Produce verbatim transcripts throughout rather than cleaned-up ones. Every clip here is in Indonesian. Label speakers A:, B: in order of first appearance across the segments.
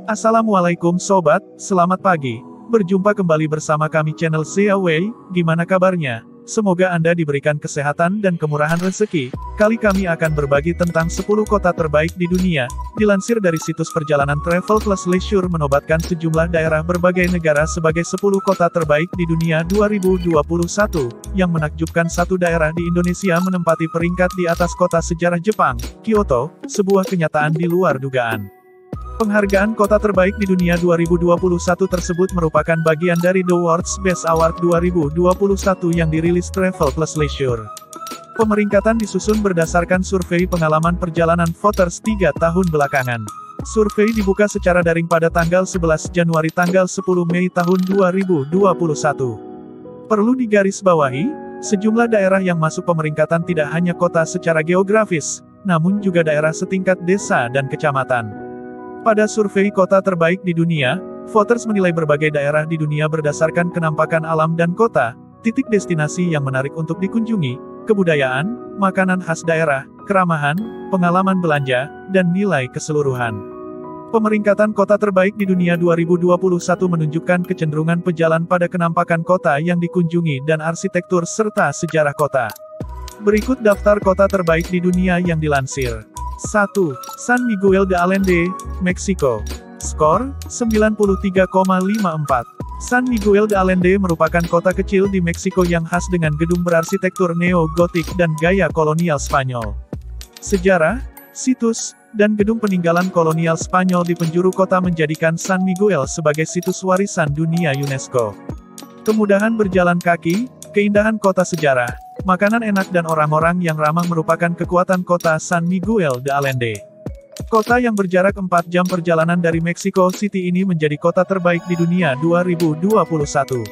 A: Assalamualaikum sobat, selamat pagi. Berjumpa kembali bersama kami channel Xiaowei, gimana kabarnya? Semoga Anda diberikan kesehatan dan kemurahan rezeki. Kali kami akan berbagi tentang sepuluh kota terbaik di dunia. Dilansir dari situs perjalanan Travel Plus Leisure menobatkan sejumlah daerah berbagai negara sebagai sepuluh kota terbaik di dunia dua ribu dua puluh satu. Yang menakjubkan, satu daerah di Indonesia menempati peringkat di atas kota sejarah Jepang, Kyoto, sebuah kenyataan di luar dugaan. Penghargaan kota terbaik di dunia dua ribu dua puluh satu tersebut merupakan bagian dari The World's Best Award dua ribu dua puluh satu yang dirilis Travel Plus Leisure. Pemeringkatan disusun berdasarkan survei pengalaman perjalanan voters tiga tahun belakangan. Survei dibuka secara daring pada tanggal sebelas Januari tanggal sepuluh Mei tahun dua ribu dua puluh satu. Perlu digarisbawahi, sejumlah daerah yang masuk pemeringkatan tidak hanya kota secara geografis, namun juga daerah setingkat desa dan kecamatan. Pada survei kota terbaik di dunia, voters menilai berbagai daerah di dunia berdasarkan kenampakan alam dan kota, titik destinasi yang menarik untuk dikunjungi, kebudayaan, makanan khas daerah, keramahan, pengalaman belanja, dan nilai keseluruhan. Pemeringkatan kota terbaik di dunia dua ribu dua puluh satu menunjukkan kecenderungan pejalan pada kenampakan kota yang dikunjungi dan arsitektur serta sejarah kota. Berikut daftar kota terbaik di dunia yang dilansir. satu. San Miguel de Allende, Meksiko. Skor, sembilan puluh tiga koma lima empat. San Miguel de Allende merupakan kota kecil di Meksiko yang khas dengan gedung berarsitektur neo-gotik dan gaya kolonial Spanyol. Sejarah, situs, dan gedung peninggalan kolonial Spanyol di penjuru kota menjadikan San Miguel sebagai situs warisan dunia UNESCO. Kemudahan berjalan kaki, keindahan kota sejarah, makanan enak dan orang-orang yang ramah merupakan kekuatan kota San Miguel de Allende. Kota yang berjarak empat jam perjalanan dari Mexico City ini menjadi kota terbaik di dunia dua ribu dua puluh satu.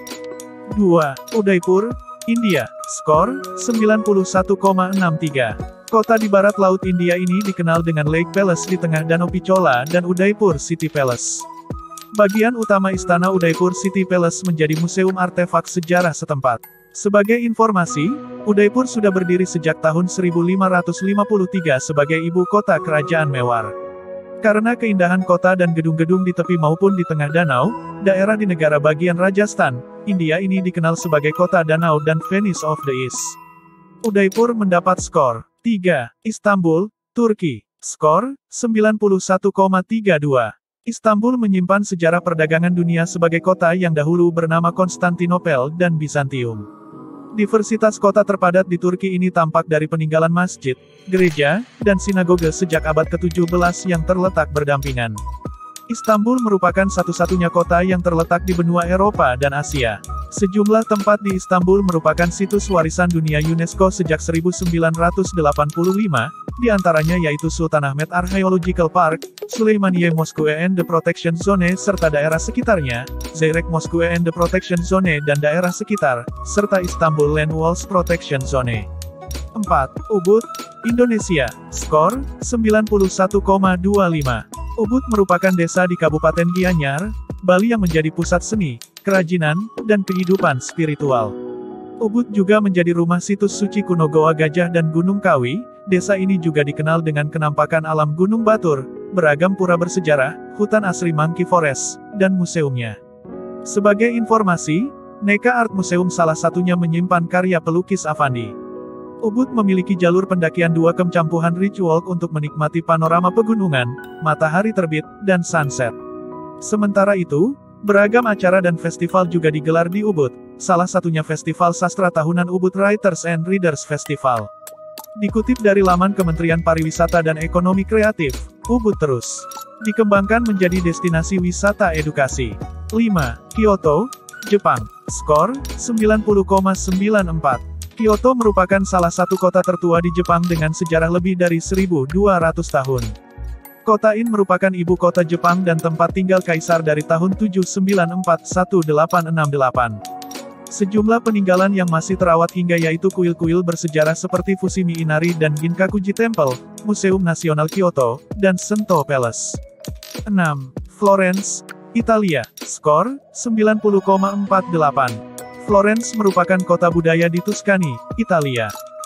A: dua. Udaipur, India. Skor, sembilan puluh satu koma enam tiga. Kota di barat laut India ini dikenal dengan Lake Palace di tengah Danau Pichola dan Udaipur City Palace. Bagian utama istana Udaipur City Palace menjadi museum artefak sejarah setempat. Sebagai informasi, Udaipur sudah berdiri sejak tahun seribu lima ratus lima puluh tiga sebagai ibu kota kerajaan Mewar. Karena keindahan kota dan gedung-gedung di tepi maupun di tengah danau, daerah di negara bagian Rajasthan, India ini dikenal sebagai kota danau dan Venice of the East. Udaipur mendapat skor tiga. Istanbul, Turki. Skor, sembilan puluh satu koma tiga dua. Istanbul menyimpan sejarah perdagangan dunia sebagai kota yang dahulu bernama Konstantinopel dan Bizantium. Diversitas kota terpadat di Turki ini tampak dari peninggalan masjid, gereja, dan sinagoge sejak abad ke tujuh belas yang terletak berdampingan. Istanbul merupakan satu-satunya kota yang terletak di benua Eropa dan Asia. Sejumlah tempat di Istanbul merupakan situs warisan dunia UNESCO sejak seribu sembilan ratus delapan puluh lima, di antaranya yaitu Sultanahmet Archaeological Park, Süleymaniye Mosque and the Protection Zone serta daerah sekitarnya, Zeyrek Mosque and the Protection Zone dan daerah sekitar, serta Istanbul Land Walls Protection Zone. empat. Ubud, Indonesia. Skor, sembilan puluh satu koma dua lima. Ubud merupakan desa di Kabupaten Gianyar, Bali yang menjadi pusat seni, kerajinan, dan kehidupan spiritual. Ubud juga menjadi rumah situs suci kuno Goa Gajah dan Gunung Kawi. Desa ini juga dikenal dengan kenampakan alam Gunung Batur, beragam pura bersejarah, hutan asri Monkey Forest, dan museumnya. Sebagai informasi, Neka Art Museum salah satunya menyimpan karya pelukis Avandi. Ubud memiliki jalur pendakian dua kem campuhan Ridge Walk untuk menikmati panorama pegunungan, matahari terbit, dan sunset. Sementara itu, beragam acara dan festival juga digelar di Ubud, salah satunya Festival Sastra Tahunan Ubud Writers and Readers Festival. Dikutip dari laman Kementerian Pariwisata dan Ekonomi Kreatif, Ubud terus dikembangkan menjadi destinasi wisata edukasi. lima. Kyoto, Jepang. Skor, sembilan puluh koma sembilan empat. Kyoto merupakan salah satu kota tertua di Jepang dengan sejarah lebih dari seribu dua ratus tahun. Kota ini merupakan ibu kota Jepang dan tempat tinggal kaisar dari tahun tujuh sembilan empat sampai delapan enam delapan. Sejumlah peninggalan yang masih terawat hingga yaitu kuil-kuil bersejarah seperti Fushimi Inari dan Ginkakuji Temple, Museum Nasional Kyoto, dan Sento Palace. enam. Florence, Italia. Skor, sembilan puluh koma empat delapan. Florence merupakan kota budaya di Tuscany, Italia.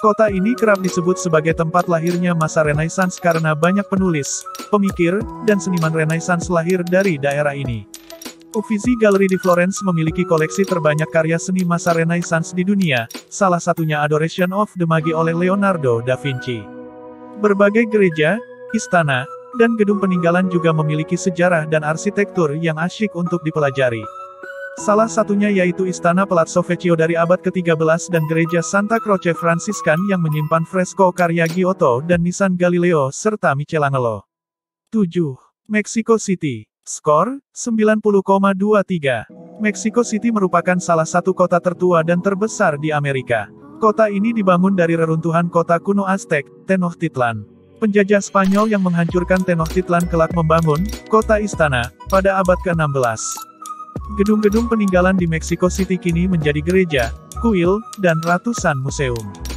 A: Kota ini kerap disebut sebagai tempat lahirnya masa Renaissance karena banyak penulis, pemikir, dan seniman Renaissance lahir dari daerah ini. Uffizi Gallery di Florence memiliki koleksi terbanyak karya seni masa Renaissance di dunia, salah satunya Adoration of the Magi oleh Leonardo da Vinci. Berbagai gereja, istana, dan gedung peninggalan juga memiliki sejarah dan arsitektur yang asyik untuk dipelajari. Salah satunya yaitu Istana Palazzo Vecchio dari abad ke tiga belas dan Gereja Santa Croce Fransiskan yang menyimpan fresko karya Giotto dan nisan Galileo serta Michelangelo. tujuh. Mexico City. Skor, sembilan puluh koma dua tiga. Mexico City merupakan salah satu kota tertua dan terbesar di Amerika. Kota ini dibangun dari reruntuhan kota kuno Aztec, Tenochtitlan. Penjajah Spanyol yang menghancurkan Tenochtitlan kelak membangun kota istana pada abad ke enam belas. Gedung-gedung peninggalan di Mexico City kini menjadi gereja, kuil, dan ratusan museum.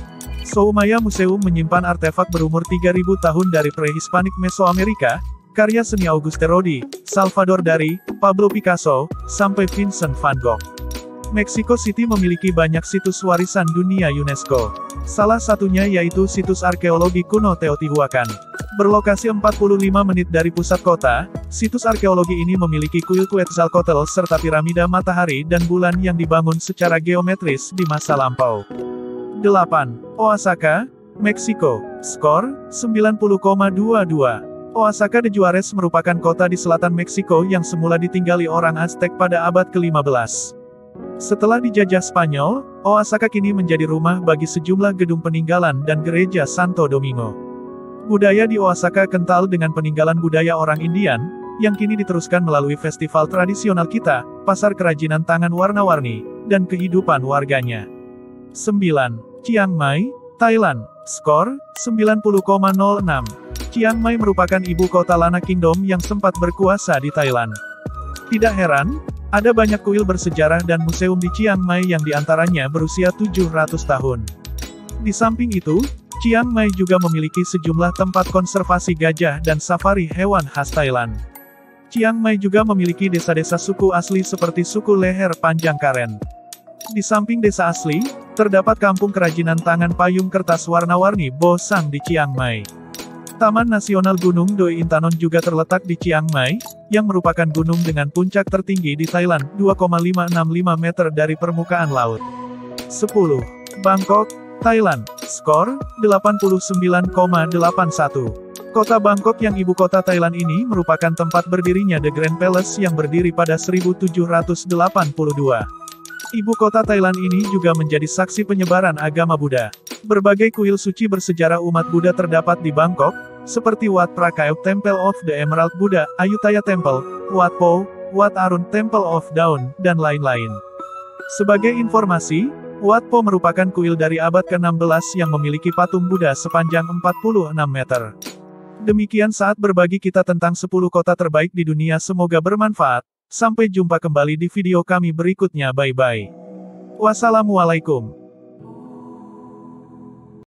A: Soumaya Museum menyimpan artefak berumur tiga ribu tahun dari prehispanik Mesoamerika, karya seni Auguste Rodin, Salvador Dali, Pablo Picasso, sampai Vincent van Gogh. Mexico City memiliki banyak situs warisan dunia UNESCO. Salah satunya yaitu situs arkeologi kuno Teotihuacan. Berlokasi empat puluh lima menit dari pusat kota, situs arkeologi ini memiliki kuil Quetzalcoatl serta piramida matahari dan bulan yang dibangun secara geometris di masa lampau. delapan. Oaxaca, Meksiko. Skor, sembilan puluh koma dua dua. Oaxaca de Juarez merupakan kota di selatan Meksiko yang semula ditinggali orang Aztec pada abad ke lima belas. Setelah dijajah Spanyol, Oaxaca kini menjadi rumah bagi sejumlah gedung peninggalan dan gereja Santo Domingo. Budaya di Oaxaca kental dengan peninggalan budaya orang Indian, yang kini diteruskan melalui festival tradisional kita, pasar kerajinan tangan warna-warni, dan kehidupan warganya. sembilan. Chiang Mai, Thailand. Skor, sembilan puluh koma nol enam. Chiang Mai merupakan ibu kota Lana Kingdom yang sempat berkuasa di Thailand. Tidak heran, ada banyak kuil bersejarah dan museum di Chiang Mai yang diantaranya berusia tujuh ratus tahun. Di samping itu, Chiang Mai juga memiliki sejumlah tempat konservasi gajah dan safari hewan khas Thailand. Chiang Mai juga memiliki desa-desa suku asli seperti suku leher panjang Karen. Di samping desa asli, terdapat kampung kerajinan tangan payung kertas warna-warni Bo Sang di Chiang Mai. Taman Nasional Gunung Doi Intanon juga terletak di Chiang Mai, yang merupakan gunung dengan puncak tertinggi di Thailand, dua koma lima enam lima meter dari permukaan laut. sepuluh. Bangkok, Thailand. Skor, delapan puluh sembilan koma delapan satu. Kota Bangkok yang ibu kota Thailand ini merupakan tempat berdirinya The Grand Palace yang berdiri pada seribu tujuh ratus delapan puluh dua. Ibu kota Thailand ini juga menjadi saksi penyebaran agama Buddha. Berbagai kuil suci bersejarah umat Buddha terdapat di Bangkok, seperti Wat Prakaew Temple of the Emerald Buddha, Ayutthaya Temple, Wat Po, Wat Arun Temple of Dawn, dan lain-lain. Sebagai informasi, Wat Po merupakan kuil dari abad ke enam belas yang memiliki patung Buddha sepanjang empat puluh enam meter. Demikian saat berbagi kita tentang sepuluh kota terbaik di dunia, semoga bermanfaat. Sampai jumpa kembali di video kami berikutnya, bye-bye. Wassalamualaikum.